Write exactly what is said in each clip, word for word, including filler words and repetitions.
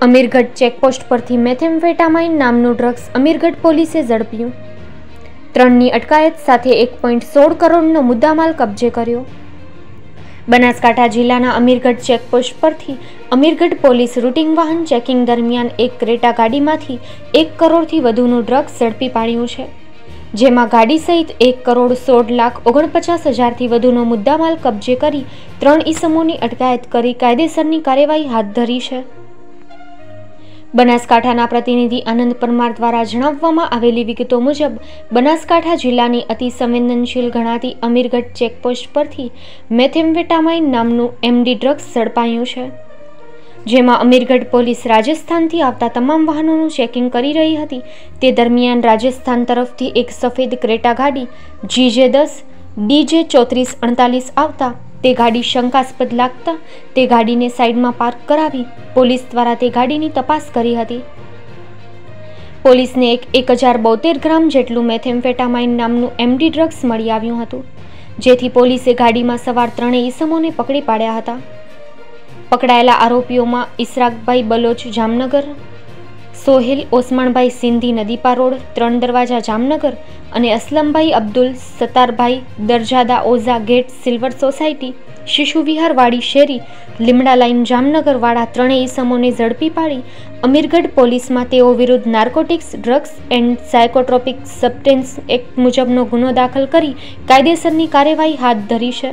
Amirgadh checkpost પરથી મેથેમ્ફેટામાઇન નામનું drugs Amirgadh પોલીસે ઝડપ્યું। ત્રણની અટકાયત સાથે એક પોઈન્ટ સોળ કરોડનો મુદ્દામાલ કબજે કર્યો। બનાસકાંઠા જિલ્લાના અમીરગઢ ચેકપોસ્ટ પરથી અમીરગઢ પોલીસ રૂટિંગ વાહન ચેકિંગ દરમિયાન એક ક્રેટા ગાડીમાંથી એક કરોડથી વધુનું ડ્રગ્સ ઝડપી પાડ્યું છે, જેમાં ગાડી સહિત એક કરોડ સોળ લાખ ઓગણપચાસ હજારથી વધુનો મુદ્દામાલ કબજે કરી ત્રણ ઈસમોની અટકાયત કરી કાયદેસરની કાર્યવાહી હાથ ધરી છે। બનાસકાંઠાના પ્રતિનિધિ આનંદ પરમાર દ્વારા જણાવવામાં આવેલી વિગતો મુજબ બનાસકાંઠા જિલ્લાની અતિ સંવેદનશીલ ગણાતી અમીરગઢ ચેકપોસ્ટ પરથી મેથેમ્ફેટામાઇન નામનું એમડી ડ્રગ્સ ઝડપાયું છે, જેમાં અમીરગઢ પોલીસ રાજસ્થાનથી આવતા તમામ વાહનોનું ચેકિંગ કરી રહી હતી। તે દરમિયાન રાજસ્થાન તરફથી એક સફેદ ક્રેટા ગાડી જીજે દસ ડીજે ચોત્રીસ અડતાલીસ આવતા તે ગાડી શંકાસ્પદ લાગતા તે ગાડીને સાઈડમાં પાર્ક કરાવી પોલીસ દ્વારા તે ગાડીની તપાસ કરી હતી। પોલીસને એક એક હજાર બોતેર ગ્રામ જેટલું મેથેમ્ફેટામાઇન નામનું એમડી ડ્રગ્સ મળી આવ્યું હતું, જેથી પોલીસે ગાડીમાં સવાર ત્રણેય ઈસમોને પકડી પાડ્યા હતા। પકડાયેલા આરોપીઓમાં ઇશરાકભાઈ બલોચ જામનગર, સોહેલ ઓસમાણભાઈ સિંધી નદીપા રોડ ત્રણ દરવાજા જામનગર અને અસલમભાઈ અબ્દુલ સત્તારભાઈ દરજાદા Ojha gate silver society Shishu Vihar વાડી શેરી લીમડા લાઈન જામનગર વાળા ત્રણેય ઈસમોને ઝડપી પાડી અમીરગઢ પોલીસમાં તેઓ વિરુદ્ધ narcotics drugs and psychotropic substance act મુજબનો ગુનો દાખલ કરી કાયદેસરની કાર્યવાહી હાથ ધરી છે।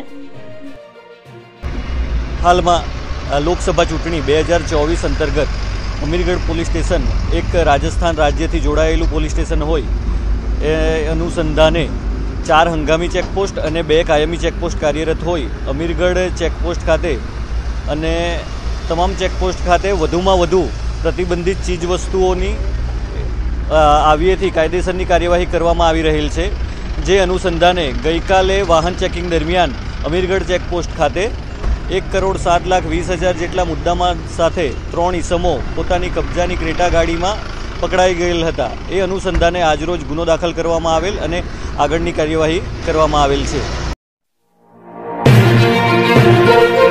હાલમાં લોકસભા ચૂંટણી બે હજાર ચોવીસ અંતર્ગત અમીરગઢ પોલીસ સ્ટેશન એક રાજસ્થાન રાજ્યથી જોડાયેલું પોલીસ સ્ટેશન હોય એ અનુસંધાને ચાર હંગામી ચેકપોસ્ટ અને બે કાયમી ચેકપોસ્ટ કાર્યરત હોય અમીરગઢ ચેકપોસ્ટ ખાતે અને તમામ ચેકપોસ્ટ ખાતે વધુમાં વધુ પ્રતિબંધિત ચીજવસ્તુઓની આવ્યેથી કાયદેસરની કાર્યવાહી કરવામાં આવી રહેલ છે। જે અનુસંધાને ગઈકાલે વાહન ચેકિંગ દરમિયાન અમીરગઢ ચેકપોસ્ટ ખાતે એક કરોડ સાત લાખ વીસ હજાર જેટલા મુદ્દામાલ સાથે ત્રણ ઈસમો પોતાની કબજાની ક્રેટા ગાડીમાં પકડાઈ ગયેલ હતા। એ અનુસંધાને આજરોજ ગુનો દાખલ કરવામાં આવેલ અને આગળની કાર્યવાહી કરવામાં આવેલ છે।